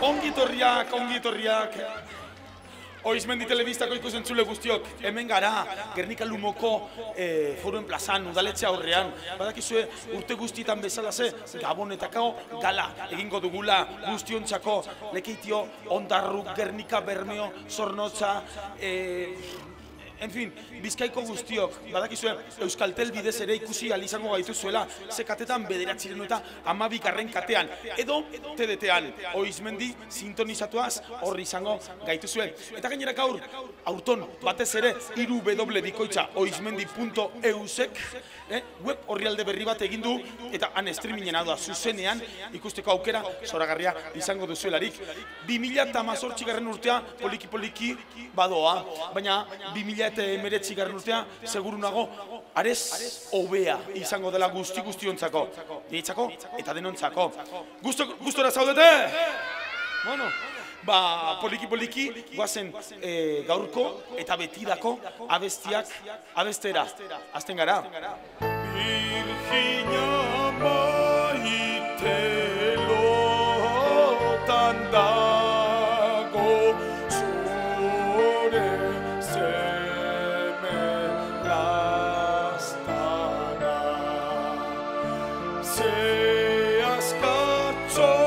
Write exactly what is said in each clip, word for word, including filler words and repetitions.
ongi etorriak, ongi etorriak. Oizmendi telebistako ikusentzule guztiok, hemen gara, Gernika Lumoko eh, foruen plazan, udaletxe aurrean. Badakizue urte guztietan bezala ze, Gabonetakao gala egingo dugula guztiontzako, Lekeitio, Ondarruk, Gernika, Bermeo, Zornotza, eh, en fin, Bizkaiko guztiok, badakizue Euskaltel bidez ere ikusi alizango gaituzuela, ze katetan bederatziren eta amabikarren katean, edo T D T-an, Oizmendi sintonizatuaz horri izango gaituzue. Eta gainera gaur, aurton batez ere, hiru w bikoitza oizmendi puntu eusek eh, web orrialde berri bat egin du, eta han streamingen hau da zuzenean ikusteko aukera zoragarria izango duzuelarik. bi mila hemezortzigarren urtea poliki-poliki badoa, baina bi mila hemeretzigarren urtea seguru nago arez hobea izango dela guzti guztiontzako, niretzako eta denontzako. Gustora zaudete? Bueno, ba, poliki-poliki guazen e, gaurko eta betidako abestiak abestera. Azten gara. Virginia maite lotan dago zure seme lastana. Ze askatzo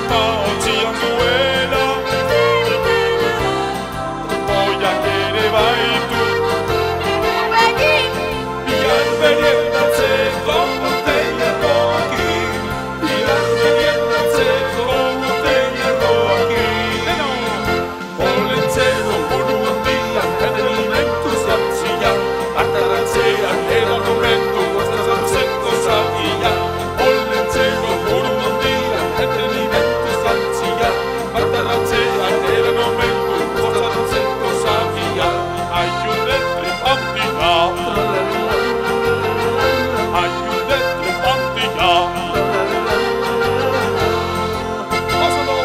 Ama otxian duela Oiak ere baitu Bihar beriendatzeko boteiakoakin Bihar beriendatzeko boteiakoakin Olentzero buru handian Entenimentu zantzia Artarratzean eran momentu Guaztazantzeko zagia Olentzero buru handian Entenimentu zantzia Artarratzean eran momentu Guaztazantzeko zagia Aiude tripantia Aiude tripantia Pásalo!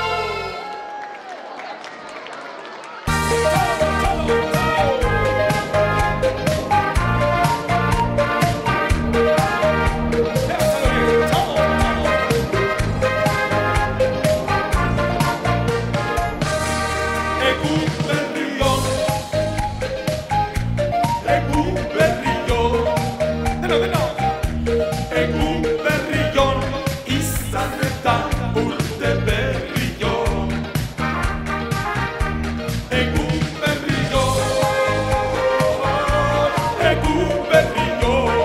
Egun berrion Egun berrion Deno, deno Egun berrion Izan eta urte berrion Egun berrion Egun berrion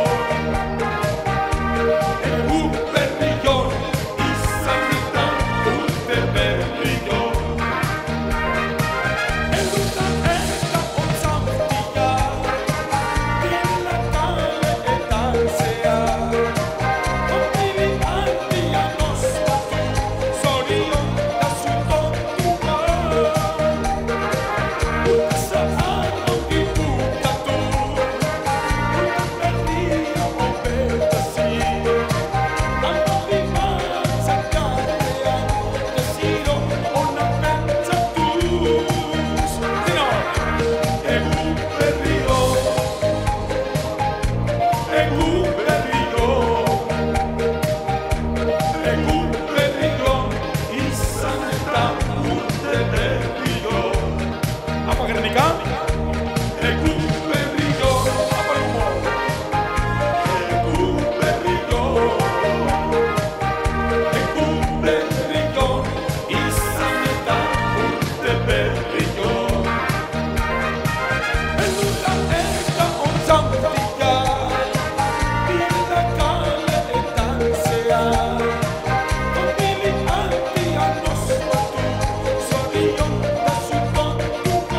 Egun berrion Izan eta urte berrion Eluta eta ontzantia Dila kale eta zea Kontili handia nostatu Zorion da zutontuka Urte zahar ongi bukatu Urte berria obetazi Amari matzakatean Desiro ona pentsatuz Dino! Egun berrio Egun berrio Egun berrio Izan eta urte berrio Apa Gernika? Egun berrio Apa lumo? Egun berrio Egun berrio Izan eta urte berrio Elurra eta ontzantia Dila kale eta zea Kontili handia nostatu Zorion da zutontuka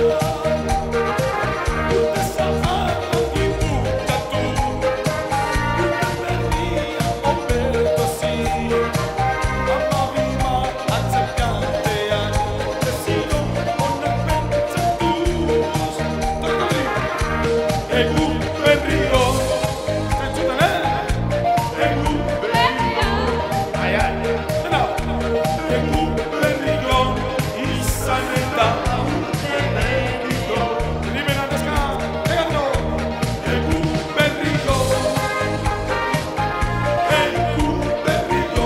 Urte zahar ongi bukatu Urte berria obetazi Amabi matzakatean Desiro ona pentsatuz Torkali! Egun berrio Zentzuten, eh? Egun berrio Ai, ai, dena Egun berrio Izan eta urte berrio Rimen handezka, egando Egun berrio Egun berrio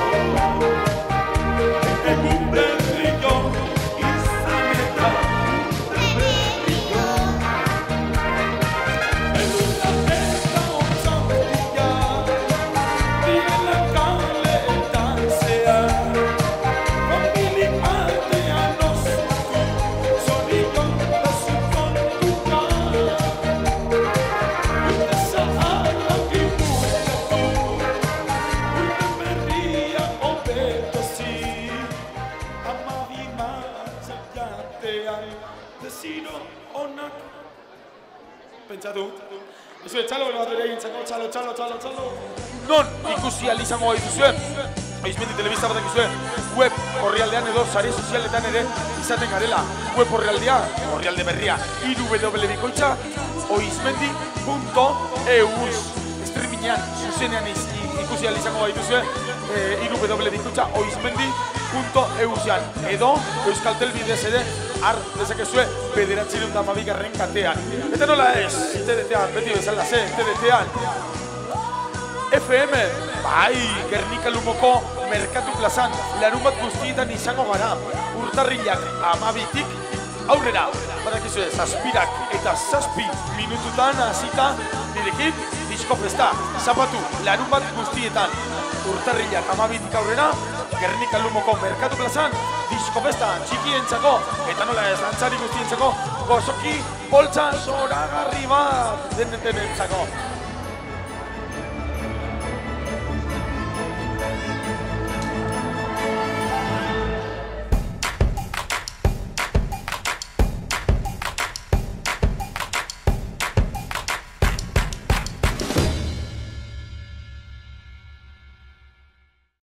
Egun berrio Izan eta urte berrio Elurra eta ontzantia Dila kale eta zea Kontili handia nostatu Zorion da zutontuka Urte zahar ongi bukatu Urte berria obetazi Amabi matzakatean Desiro onak Pentsatu Ezue, txalo bero bat ere egintzako, txalo, txalo, txalo, txalo Non ikusi alizango gaituzue Oizmendi telebista batak izue Web orrialdean edo sare sozialetan ere izaten garela Web orrialdea, orrialde berria iru w bikoitza oizmendi punto eus Streamingean, zuzenean iz- i- ikusi alizango gaituzue iru w bikoitza oizmendi punto eusean Edo Euskaltel bidez ere har dezakezue bederatzireun da hamabigarren katean Eta nola ez, T D T-an, beti bezala ze, T D T-an F M, bai, Gernika Lumoko Merkatu plazan, larun bat guztietan izango gara Urtarrilak hamabitik aurrera Badakizue, zazpirak eta zazpi minututan hasita nirekin disko festa Zapatu, larun bat guztietan urtarrilak amabitik aurrera, Gernika Lumoko Merkatu Plazan, disko festa txikientzako, eta nola ez dantzari guztientzako, gozoki, poltsa, zoragarri bat, den denentzako.